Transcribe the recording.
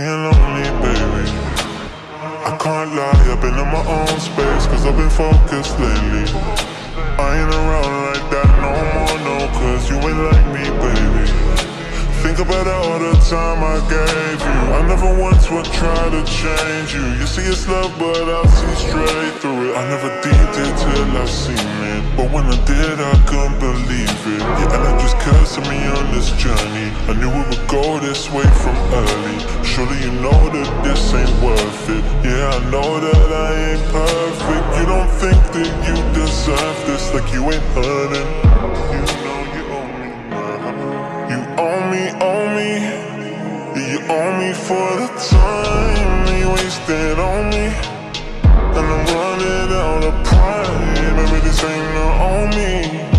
feeling lonely, baby. I can't lie, I've been in my own space, cause I've been focused lately. I ain't around like that no more, no, cause you ain't like me, baby. Think about all the time I gave you. I never once would try to change you. You see it's love, but I see straight through it. I never did it till I seen it, but when I did, I couldn't believe it. Yeah, and it just occurs to me on this journey, I knew we would go this way from early. Surely you know that this ain't worth it. Yeah, I know that I ain't perfect. You don't think that you deserve this, like you ain't earning. You know you owe me now. You owe me, owe me. Yeah, you owe me for the time that you wasted on me. And I'm running out of pride. Maybe this ain't no on me.